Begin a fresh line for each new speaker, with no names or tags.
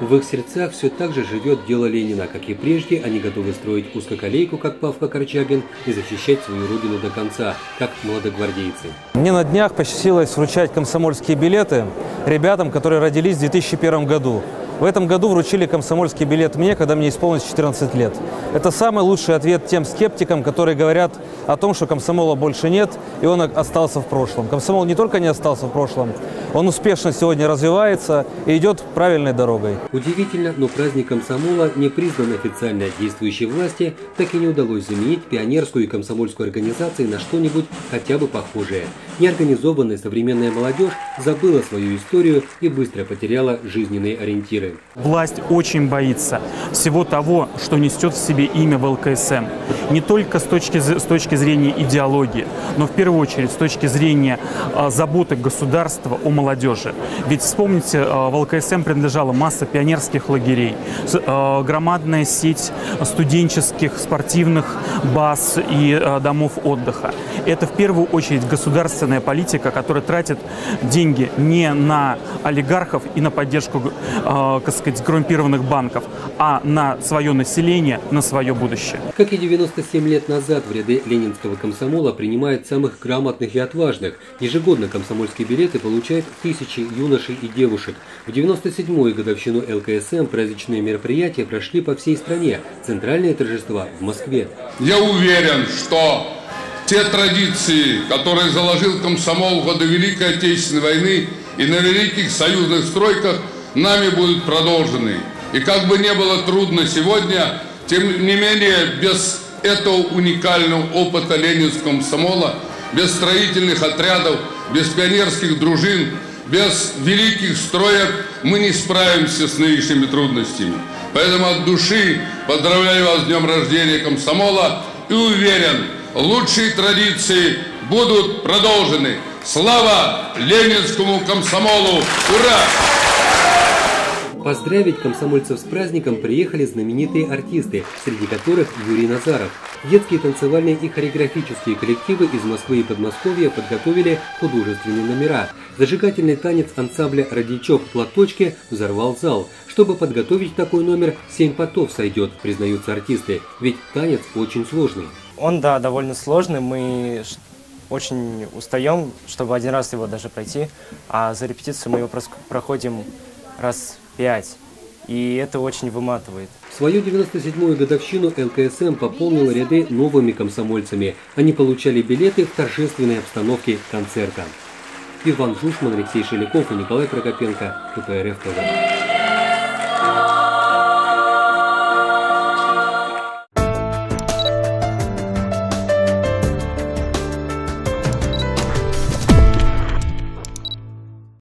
В их сердцах все так же живет дело Ленина. Как и прежде, они готовы строить узкоколейку, как Павка Корчагин, и защищать свою родину до конца, как молодогвардейцы.
Мне на днях посчастливилось вручать комсомольские билеты ребятам, которые родились в 2001 году. В этом году вручили комсомольский билет мне, когда мне исполнилось 14 лет. Это самый лучший ответ тем скептикам, которые говорят о том, что комсомола больше нет, и он остался в прошлом. Комсомол не только не остался в прошлом, он успешно сегодня развивается и идет правильной дорогой.
Удивительно, но праздник комсомола, не признан официально действующей власти, так и не удалось заменить пионерскую и комсомольскую организации на что-нибудь хотя бы похожее. Неорганизованная современная молодежь забыла свою историю и быстро потеряла жизненные ориентиры.
Власть очень боится всего того, что несет в себе имя ВЛКСМ. Не только с точки зрения идеологии, но в первую очередь с точки зрения заботы государства о молодежи. Ведь вспомните, ВЛКСМ принадлежала масса пионерских лагерей, громадная сеть студенческих спортивных баз и домов отдыха. Это в первую очередь государственная политика, которая тратит деньги не на олигархов и на поддержку, так сказать, коррумпированных банков, а на свое население, на свое будущее.
Как и 97 лет назад, в ряды ленинского комсомола принимают самых грамотных и отважных. Ежегодно комсомольские билеты получают тысячи юношей и девушек. В 97-ю годовщину ЛКСМ праздничные мероприятия прошли по всей стране. Центральные торжества в Москве.
Я уверен, что те традиции, которые заложил комсомол в годы Великой Отечественной войны и на великих союзных стройках, нами будут продолжены. И как бы не было трудно сегодня, тем не менее, без этого уникального опыта ленинского комсомола, без строительных отрядов, без пионерских дружин, без великих строек мы не справимся с нынешними трудностями. Поэтому от души поздравляю вас с днем рождения комсомола и уверен, лучшие традиции будут продолжены. Слава ленинскому комсомолу! Ура!
Поздравить комсомольцев с праздником приехали знаменитые артисты, среди которых Юрий Назаров. Детские танцевальные и хореографические коллективы из Москвы и Подмосковья подготовили художественные номера. Зажигательный танец ансамбля «Родичок» «Платочки» взорвал зал. Чтобы подготовить такой номер, 7 потов сойдет, признаются артисты, ведь танец очень сложный.
Он, да, довольно сложный, мы очень устаем, чтобы один раз его даже пройти, а за репетицию мы его проходим раз 5, и это очень выматывает.
В свою 97-ю годовщину ЛКСМ пополнил ряды новыми комсомольцами. Они получали билеты в торжественной обстановке концерта. Иван Жушман, Алексей Шеляков и Николай Прокопенко, КПРФ ТВ.